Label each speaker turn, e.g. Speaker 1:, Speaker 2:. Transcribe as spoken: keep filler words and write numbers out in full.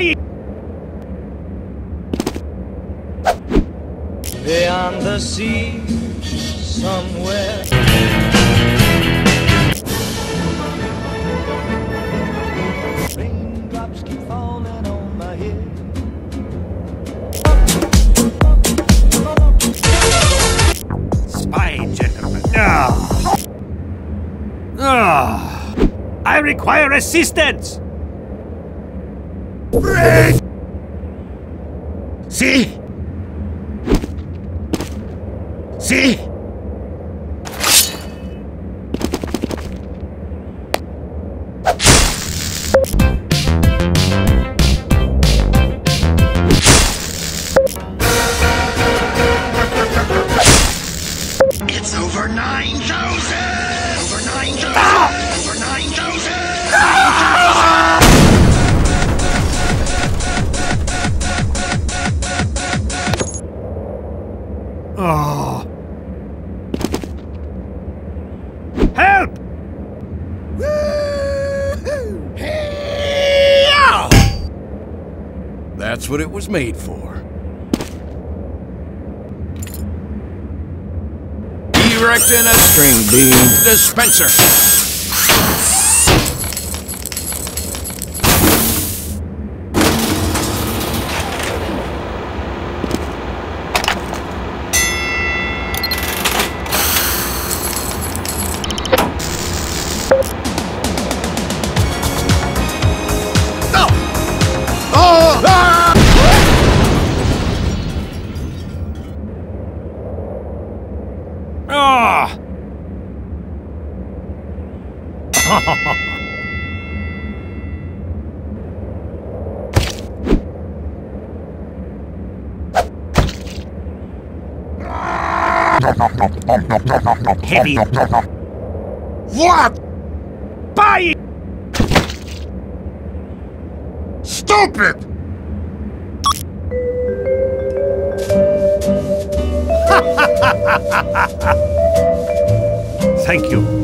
Speaker 1: Bye!
Speaker 2: Beyond the sea, somewhere. Raindrops keep falling on my head.
Speaker 1: Spy, gentlemen. Ah. Ah. I require assistance!
Speaker 3: Break! See? See? It's over nine thousand! Over nine thousand! Ah! Over nine thousand! Ah!
Speaker 1: Oh. Help!
Speaker 3: Hey-yow! That's what it was made for. Erecting a string beam dispenser.
Speaker 1: Ah! Heavy.
Speaker 3: What?
Speaker 1: Bye!
Speaker 3: Stupid!
Speaker 1: Thank you.